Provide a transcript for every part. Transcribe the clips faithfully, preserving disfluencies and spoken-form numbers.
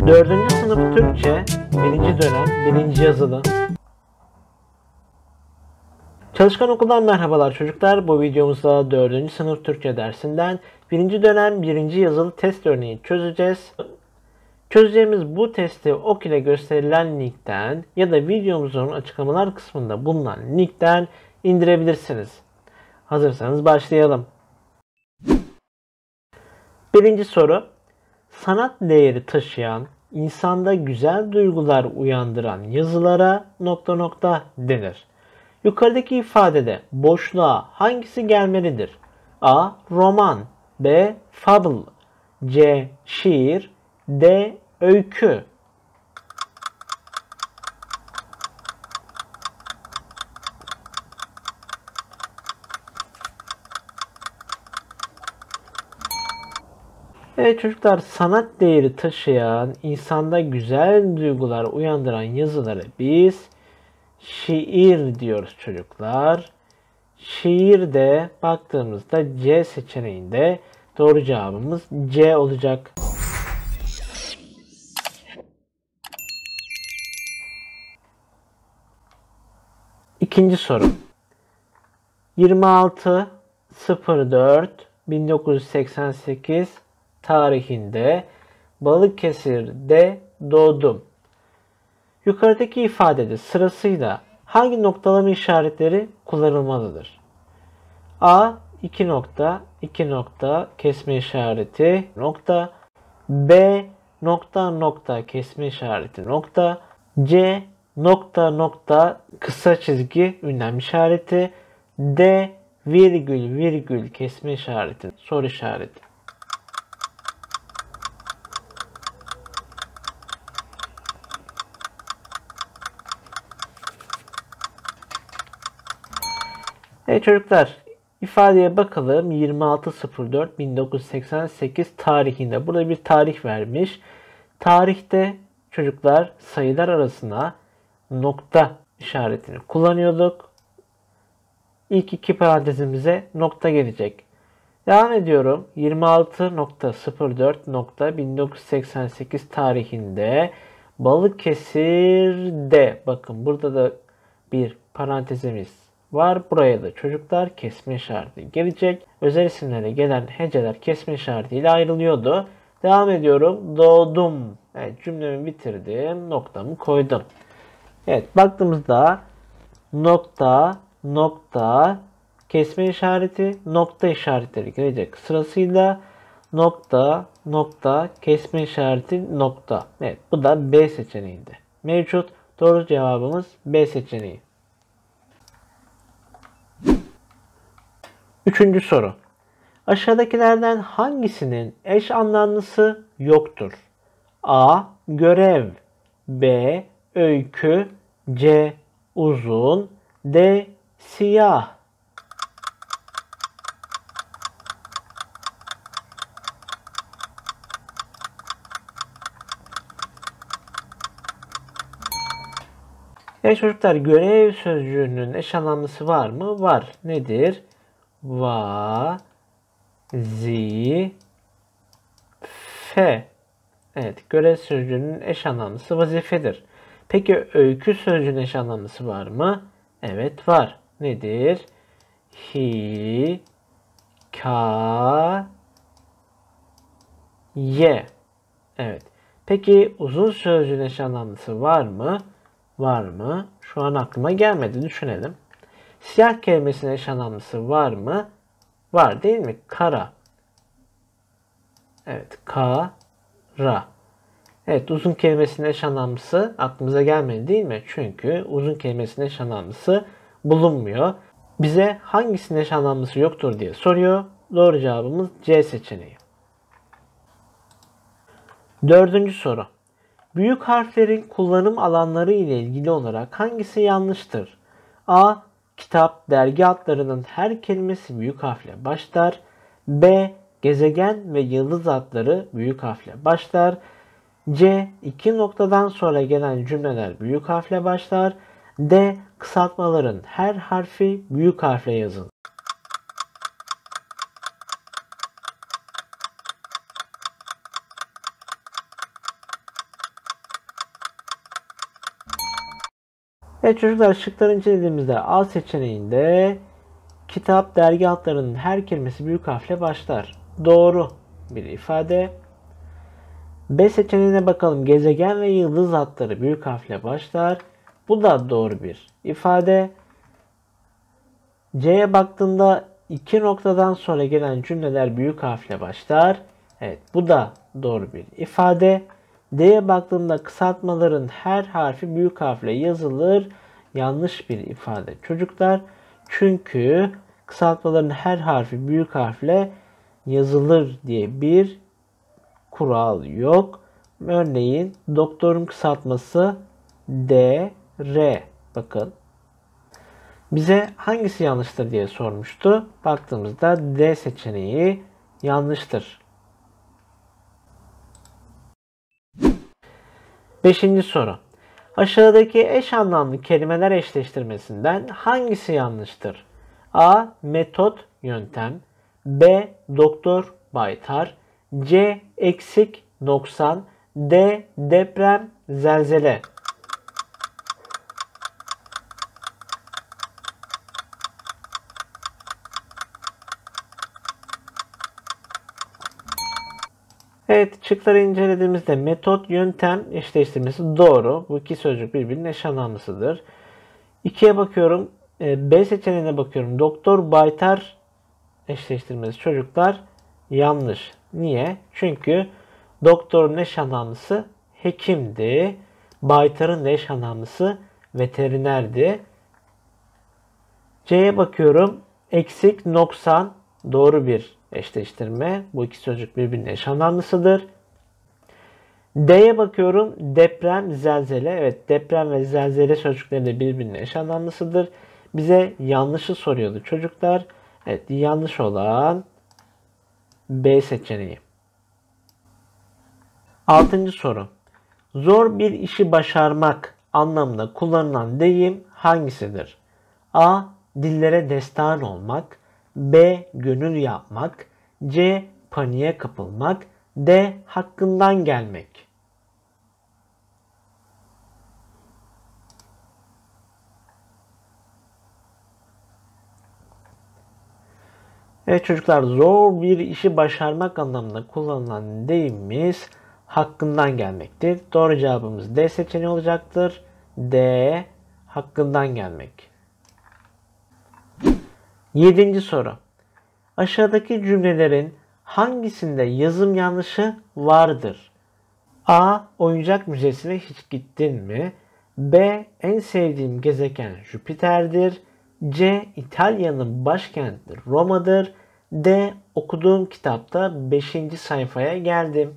Dördüncü sınıf Türkçe, birinci dönem, birinci yazılı. Çalışkan Okul'dan merhabalar çocuklar. Bu videomuzda dördüncü sınıf Türkçe dersinden birinci dönem, birinci yazılı test örneği çözeceğiz. Çözeceğimiz bu testi ok ile gösterilen linkten ya da videomuzun açıklamalar kısmında bulunan linkten indirebilirsiniz. Hazırsanız başlayalım. Birinci soru. Sanat değeri taşıyan, insanda güzel duygular uyandıran yazılara nokta nokta denir. Yukarıdaki ifadede boşluğa hangisi gelmelidir? A. Roman, B. Fable, C. Şiir, D. Öykü. Evet çocuklar, sanat değeri taşıyan, insanda güzel duygular uyandıran yazıları biz şiir diyoruz çocuklar. Şiirde baktığımızda C seçeneğinde doğru cevabımız C olacak. İkinci soru. yirmi altı sıfır dört bin dokuz yüz seksen sekiz tarihinde Balıkesir'de doğdum. Yukarıdaki ifadede sırasıyla hangi noktalama işaretleri kullanılmalıdır? A. iki nokta, iki nokta kesme işareti nokta, B. nokta nokta kesme işareti nokta, C. nokta nokta kısa çizgi ünlem işareti, D. virgül virgül kesme işareti soru işareti. Evet çocuklar, ifadeye bakalım. yirmi altı sıfır dört bin dokuz yüz seksen sekiz tarihinde. Burada bir tarih vermiş. Tarihte çocuklar sayılar arasına nokta işaretini kullanıyorduk. İlk iki parantezimize nokta gelecek. Devam ediyorum. yirmi altı sıfır dört bin dokuz yüz seksen sekiz tarihinde Balıkesir'de, bakın burada da bir parantezimiz var. Buraya da çocuklar kesme işareti gelecek. Özel isimlere gelen heceler kesme işaretiyle ayrılıyordu. Devam ediyorum. Doğdum. Evet, cümlemi bitirdim. Noktamı koydum. Evet, baktığımızda nokta, nokta, kesme işareti, nokta işaretleri gelecek. Sırasıyla nokta, nokta, kesme işareti, nokta. Evet, bu da B seçeneğinde mevcut. Doğru cevabımız B seçeneği. Üçüncü soru. Aşağıdakilerden hangisinin eş anlamlısı yoktur? A. Görev, B. Öykü, C. Uzun, D. Siyah. Evet çocuklar, görev sözcüğünün eş anlamlısı var mı? Var. Nedir? Va-zi-fe. Evet, görev sözcüğünün eş anlamlısı vazifedir. Peki öykü sözcüğünün eş anlamlısı var mı? Evet var. Nedir? Hi, ka, ye. Evet. Peki uzun sözcüğün eş anlamlısı var mı? Var mı? Şu an aklıma gelmedi. Düşünelim. Siyah kelimesinin eş anlamlısı var mı? Var değil mi? Kara. Evet. Ka-ra. Evet. Uzun kelimesinin eş anlamlısı aklımıza gelmedi değil mi? Çünkü uzun kelimesinin eş anlamlısı bulunmuyor. Bize hangisinin eş anlamlısı yoktur diye soruyor. Doğru cevabımız C seçeneği. Dördüncü soru. Büyük harflerin kullanım alanları ile ilgili olarak hangisi yanlıştır? A. Kitap, dergi adlarının her kelimesi büyük harfle başlar. B. Gezegen ve yıldız adları büyük harfle başlar. C. İki noktadan sonra gelen cümleler büyük harfle başlar. D. Kısaltmaların her harfi büyük harfle yazılır. Evet çocuklar, şıkları incelediğimizde A seçeneğinde kitap, dergi adlarının her kelimesi büyük harfle başlar. Doğru bir ifade. B seçeneğine bakalım. Gezegen ve yıldız adları büyük harfle başlar. Bu da doğru bir ifade. C'ye baktığında iki noktadan sonra gelen cümleler büyük harfle başlar. Evet, bu da doğru bir ifade. D'ye baktığımda kısaltmaların her harfi büyük harfle yazılır. Yanlış bir ifade çocuklar. Çünkü kısaltmaların her harfi büyük harfle yazılır diye bir kural yok. Örneğin doktorun kısaltması D R. Bakın. Bize hangisi yanlıştır diye sormuştu. Baktığımızda D seçeneği yanlıştır. Beşinci soru. Aşağıdaki eş anlamlı kelimeler eşleştirmesinden hangisi yanlıştır? A. Metot, yöntem. B. Doktor, baytar. C. Eksik, noksan. D. Deprem, zelzele. Evet, şıkları incelediğimizde metot, yöntem eşleştirmesi doğru. Bu iki sözcük birbirinin eş anlamlısıdır. ikiye bakıyorum. B seçeneğine bakıyorum. Doktor, baytar eşleştirmesi çocuklar yanlış. Niye? Çünkü doktorun eş anlamlısı hekimdi. Baytarın eş anlamlısı veterinerdi. C'ye bakıyorum. Eksik, noksan doğru bir eşleştirme. Bu iki sözcük birbirinin eş anlamlısıdır. D'ye bakıyorum. Deprem, zelzele. Evet, deprem ve zelzele sözcükleri de birbirinin eş anlamlısıdır. Bize yanlışı soruyordu çocuklar. Evet, yanlış olan B seçeneği. Altıncı soru. Zor bir işi başarmak anlamında kullanılan deyim hangisidir? A. Dillere destan olmak. B. Gönül yapmak. C. Paniğe kapılmak. D. Hakkından gelmek. Evet çocuklar, zor bir işi başarmak anlamında kullanılan deyimimiz hakkından gelmektir. Doğru cevabımız D seçeneği olacaktır. D. Hakkından gelmek. Yedinci soru. Aşağıdaki cümlelerin hangisinde yazım yanlışı vardır? A. Oyuncak müzesine hiç gittin mi? B. En sevdiğim gezegen Jüpiter'dir. C. İtalya'nın başkenti Roma'dır. D. Okuduğum kitapta beşinci sayfaya geldim.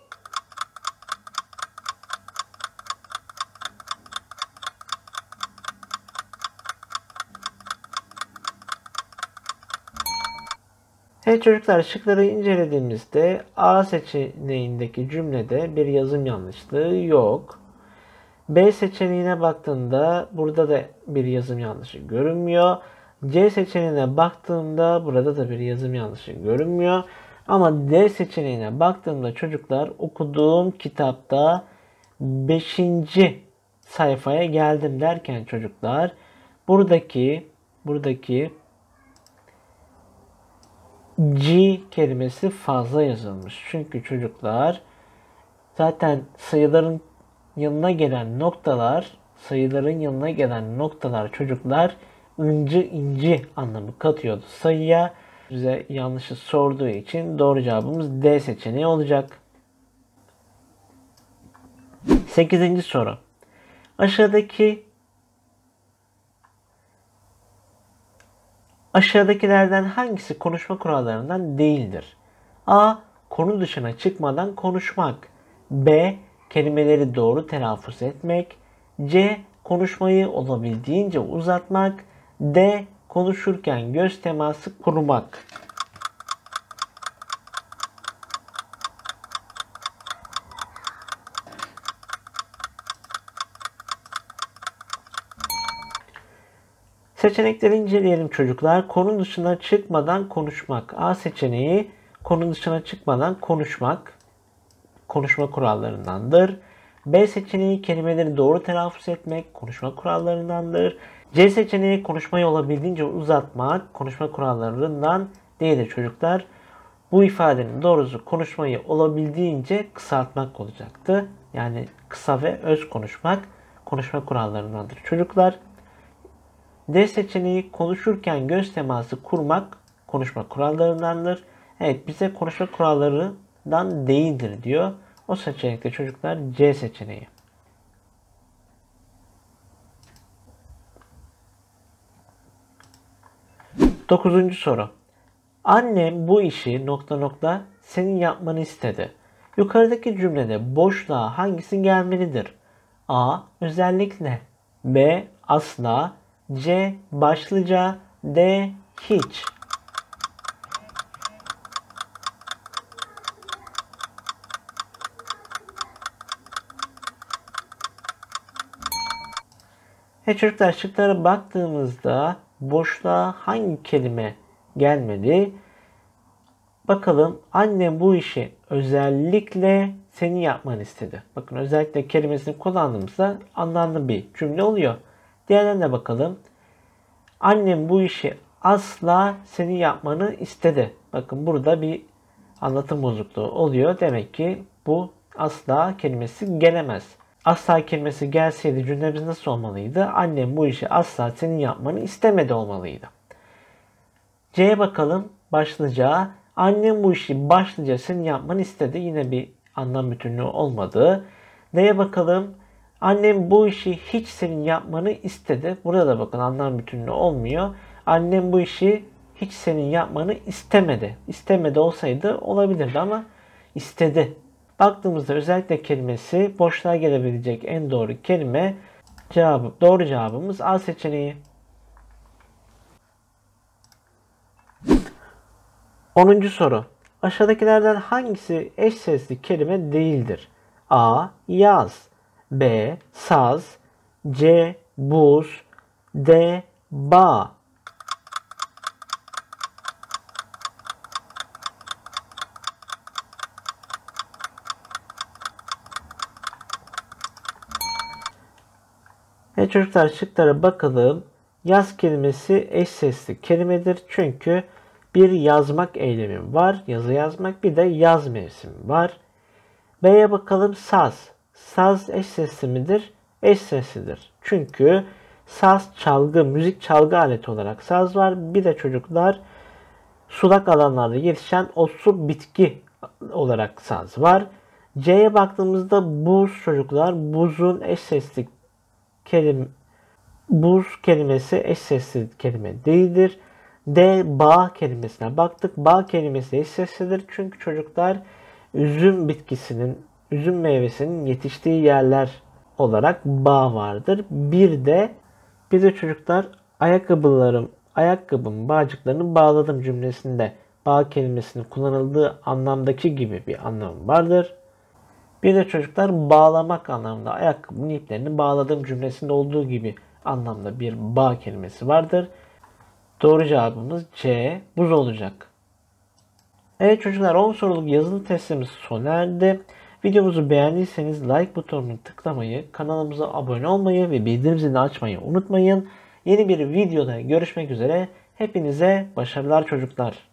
Evet çocuklar, şıkları incelediğimizde A seçeneğindeki cümlede bir yazım yanlışlığı yok. B seçeneğine baktığımda burada da bir yazım yanlışı görünmüyor. C seçeneğine baktığımda burada da bir yazım yanlışı görünmüyor. Ama D seçeneğine baktığımda çocuklar okuduğum kitapta beşinci sayfaya geldim derken çocuklar buradaki buradaki G kelimesi fazla yazılmış. Çünkü çocuklar zaten sayıların yanına gelen noktalar, sayıların yanına gelen noktalar çocuklar ıncı inci anlamı katıyordu sayıya. Bize yanlışı sorduğu için doğru cevabımız D seçeneği olacak. Sekizinci soru. Aşağıdaki Aşağıdakilerden hangisi konuşma kurallarından değildir? A. Konu dışına çıkmadan konuşmak. B. Kelimeleri doğru telaffuz etmek. C. Konuşmayı olabildiğince uzatmak. D. Konuşurken göz teması kurmak. Seçenekleri inceleyelim çocuklar. Konu dışına çıkmadan konuşmak. A seçeneği konu dışına çıkmadan konuşmak. Konuşma kurallarındandır. B seçeneği kelimeleri doğru telaffuz etmek konuşma kurallarındandır. C seçeneği konuşmayı olabildiğince uzatmak konuşma kurallarından değildir çocuklar. Bu ifadenin doğrusu konuşmayı olabildiğince kısaltmak olacaktı. Yani kısa ve öz konuşmak konuşma kurallarındandır çocuklar. D seçeneği konuşurken göz teması kurmak konuşma kurallarındandır. Evet, bize konuşma kurallarından değildir diyor. O seçenekte çocuklar C seçeneği. Dokuzuncu soru. Annem bu işi nokta nokta senin yapmanı istedi. Yukarıdaki cümlede boşluğa hangisi gelmelidir? A. Özellikle. B. Asla. C. Başlıca. D. Hiç. Ve çocuklar şıklara baktığımızda boşluğa hangi kelime gelmedi? Bakalım, annem bu işi özellikle senin yapmanı istedi. Bakın, özellikle kelimesini kullandığımızda anlamlı bir cümle oluyor. Diğerlerine bakalım. Annem bu işi asla senin yapmanı istedi. Bakın, burada bir anlatım bozukluğu oluyor. Demek ki bu asla kelimesi gelemez. Asla kelimesi gelseydi cümlemiz nasıl olmalıydı? Annem bu işi asla senin yapmanı istemedi olmalıydı. C'ye bakalım. Başlıca. Annem bu işi başlıca senin yapmanı istedi. Yine bir anlam bütünlüğü olmadı. D'ye bakalım. Annem bu işi hiç senin yapmanı istedi. Burada da bakın anlam bütünlüğü olmuyor. Annem bu işi hiç senin yapmanı istemedi. İstemedi olsaydı olabilirdi ama istedi. Baktığımızda özellikle kelimesi boşluğa gelebilecek en doğru kelime. Cevabı, doğru cevabımız A seçeneği. onuncu soru. Aşağıdakilerden hangisi eş sesli kelime değildir? A. Yaz. B. Saz. C. Buz. D. Bağ. Evet çocuklar, şıklara bakalım. Yaz kelimesi eş sesli kelimedir. Çünkü bir yazmak eylemi var. Yazı yazmak, bir de yaz mevsimi var. B'ye bakalım. Saz. Saz eş sesli midir? Eş seslidir. Çünkü saz çalgı, müzik çalgı aleti olarak saz var. Bir de çocuklar sulak alanlarda yetişen otsu bitki olarak saz var. C'ye baktığımızda buz çocuklar. Buzun eş sesli kelime, buz kelimesi eş sesli kelime değildir. D. Bağ kelimesine baktık. Bağ kelimesi eş seslidir. Çünkü çocuklar üzüm bitkisinin, üzüm meyvesinin yetiştiği yerler olarak bağ vardır. Bir de bir de çocuklar ayakkabılarım, ayakkabım bağcıklarını bağladım cümlesinde bağ kelimesinin kullanıldığı anlamdaki gibi bir anlam vardır. Bir de çocuklar bağlamak anlamında ayakkabının iplerini bağladığım cümlesinde olduğu gibi anlamda bir bağ kelimesi vardır. Doğru cevabımız C. Buz olacak. Evet çocuklar, on soruluk yazılı testimiz sona erdi. Videomuzu beğendiyseniz like butonunu tıklamayı, kanalımıza abone olmayı ve bildirim zilini açmayı unutmayın. Yeni bir videoda görüşmek üzere. Hepinize başarılar çocuklar.